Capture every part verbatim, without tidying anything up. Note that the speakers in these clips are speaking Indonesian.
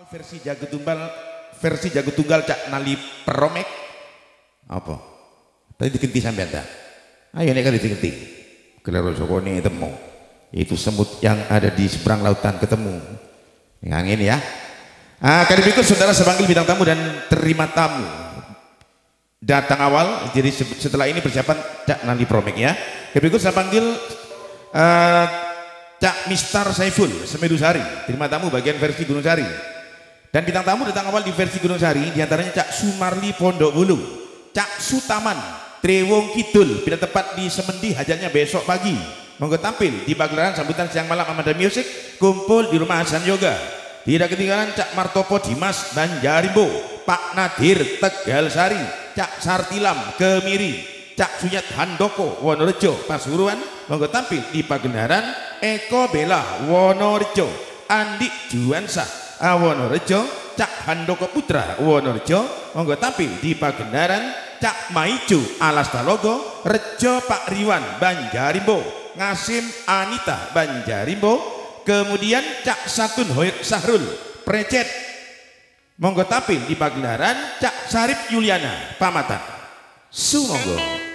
versi jago tunggal versi jago tunggal cak nali peromek apa tadi dikenti sampean dah ayo nek kali dikenti kelero sokone temu itu semut yang ada di seberang lautan ketemu yang ini ya. Ah, kali berikut saudara sepanggil bintang tamu dan terima tamu datang awal, jadi setelah ini persiapan cak nali promek ya. Kali berikut saya panggil uh, Cak Mister Saiful Semedu Sari, terima tamu bagian versi Gunung Sari. Dan bintang tamu datang awal di versi Gunung Sari, diantaranya Cak Sumarli Pondok Bulu, Cak Sutaman Trewong Kidul, bila tepat di Semendi, hajatnya besok pagi. Monggo tampil di pagelaran sambutan siang malam Amanda Music, kumpul di rumah Hasan Yoga. Tidak ketinggalan Cak Martopo Dimas Banjarimbo, Pak Nadir Tegal Sari, Cak Sartilam Kemiri, Cak Suyat Handoko Wonorejo Pasuruan. Monggo tampil di pagelaran Eko Bella Wonorejo, Andi Juwansa Wonorejo, Cak Handoko Putra Wonorejo. Monggo tampil di pagelaran Cak Maicu Alastalogo Rejo Pak Riwan Banjarimbo, Ngasim Anita Banjarimbo. Kemudian Cak Satun Hoir Sahrul Precet. Monggo tampil di pagelaran Cak Sarip Yuliana Pamatan. Sumonggo.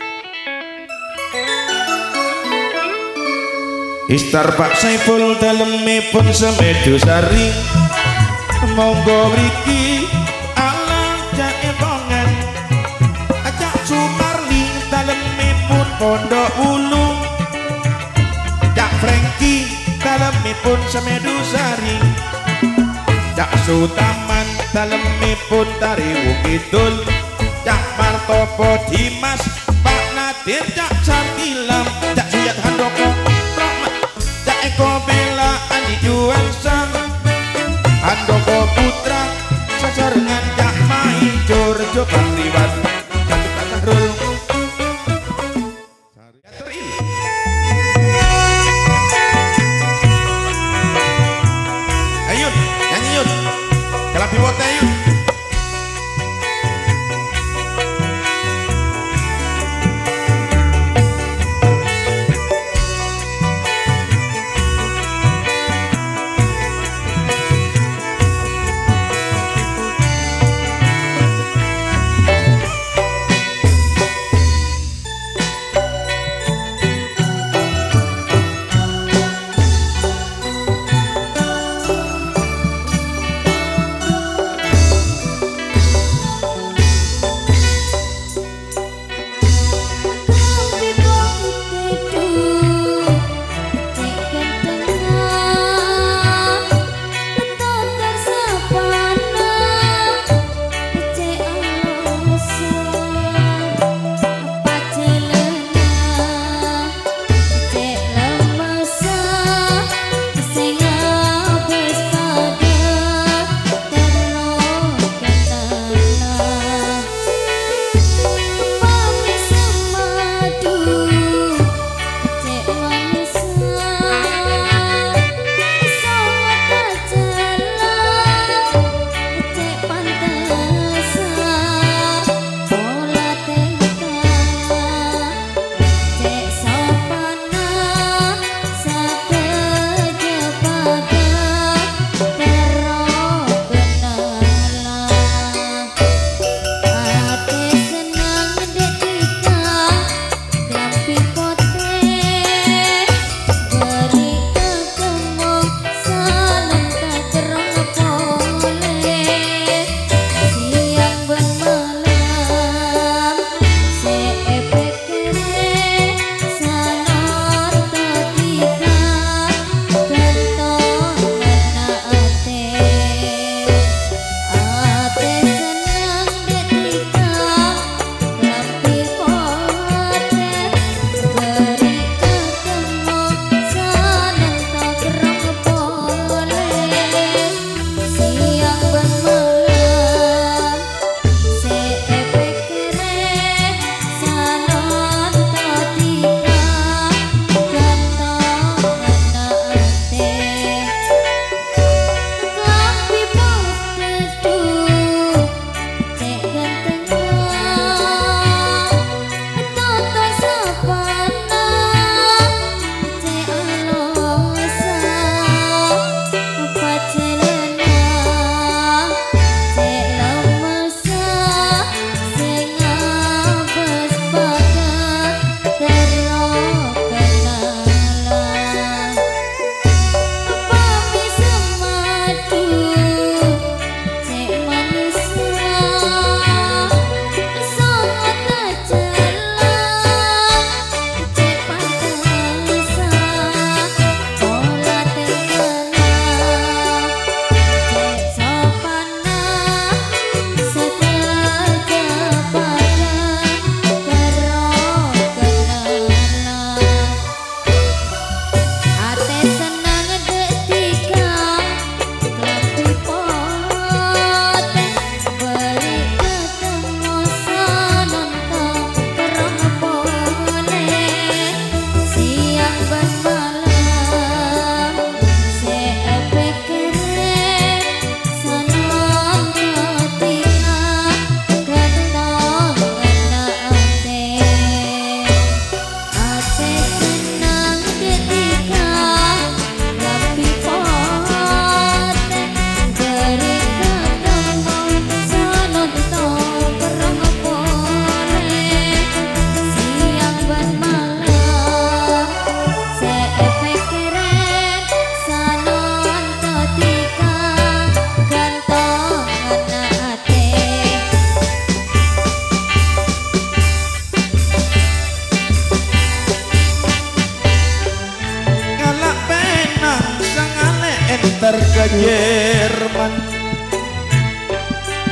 Istar Pak Saiful dalemipun Semedu Sari, monggo mriki ala Cak Epongan, Cak Sumarli dalemipun Pondok Ulu, Cak Franky dalemipun Semedu Sari, Cak Sutaman dalemipun Trewong Kidul, Cak Martopo Dimas, Pak Nadir, Cak Sartilam, Cak Suyat Handoko, Eko Bella Andi Juwansa, Handoko Putra, sesarengan Cak Maicu Rejo Patriwan, Cak Sahrul. Ayo nyanyi yuk, kelapi wote yuk.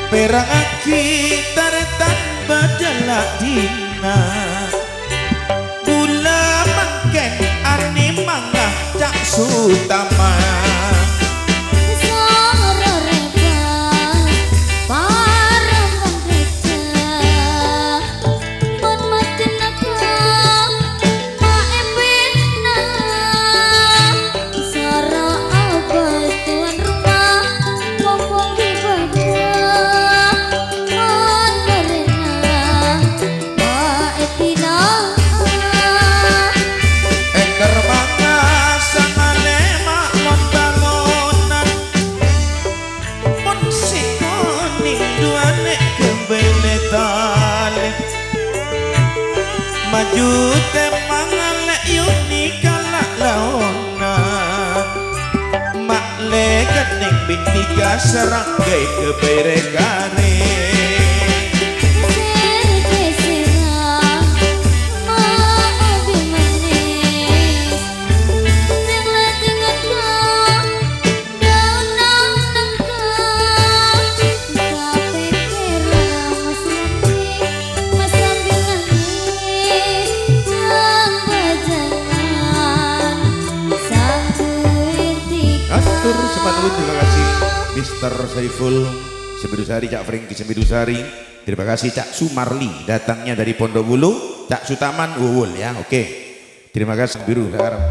perangaki taretan badala dina gula mangken ane mangah cak sutama maju temang lek yuni kalak laonan mak le kening binti serang gay keberekane terima kasih Mister Saiful Sembidusari, Cak Franky Sembidusari. Terima kasih Cak Sumarli datangnya dari Pondok Bulu, Cak Sutaman Wuwul ya. Oke. Terima kasih biru sekarang.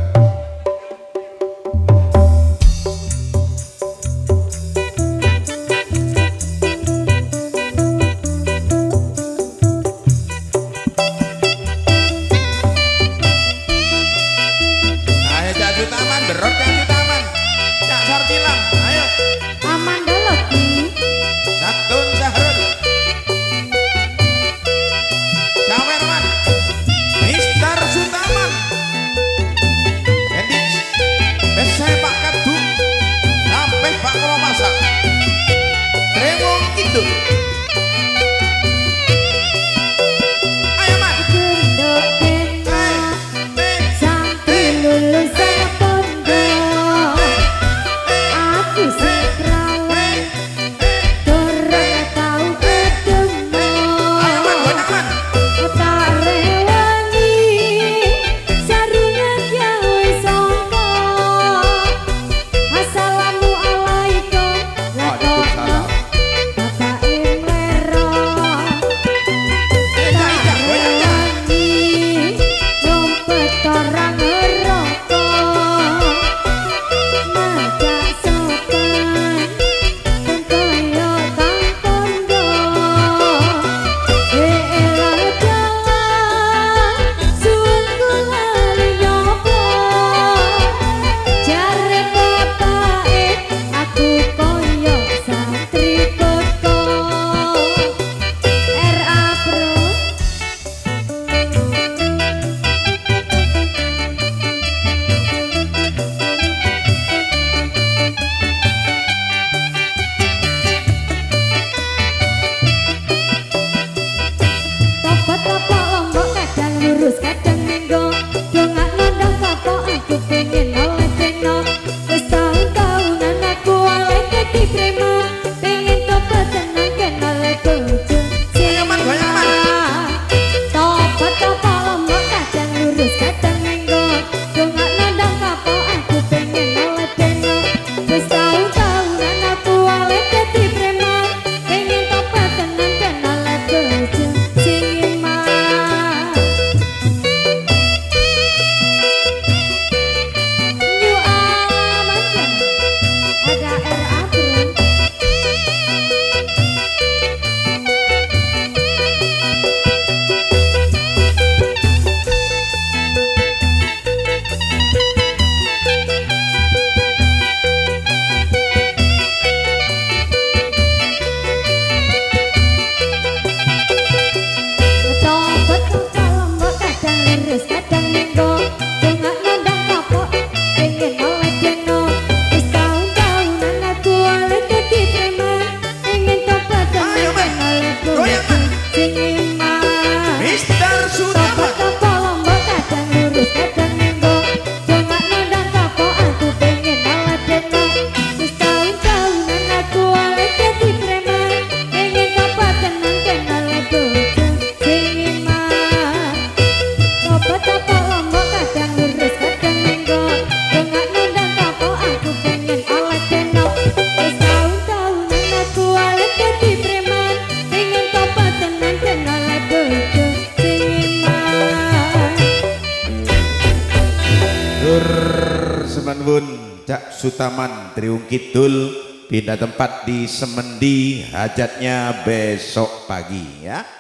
Ayo Cak Sutaman, berot Cak Sutaman. Cak Sartilang, ayo. Aman dulu. Satun Sahrul. Sawerman. Mister Sutaman. Endi. Besai Pak Kadu. Sampai Pak Kromasa. Trewong Kidul. Ayo Man. Gendok enak. Sampai lulus Tur semenbun Cak Sutaman Triung Kidul pindah tempat di Semendi, hajatnya besok pagi ya.